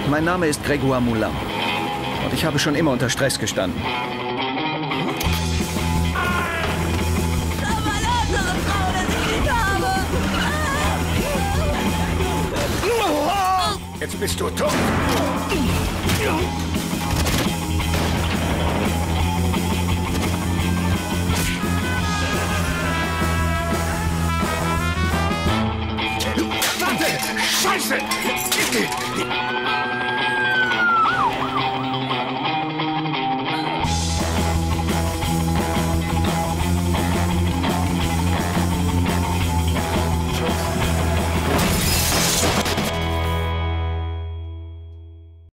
Mein Name ist Grégoire Moulin. Und ich habe schon immer unter Stress gestanden. Jetzt bist du tot. Warte! Scheiße!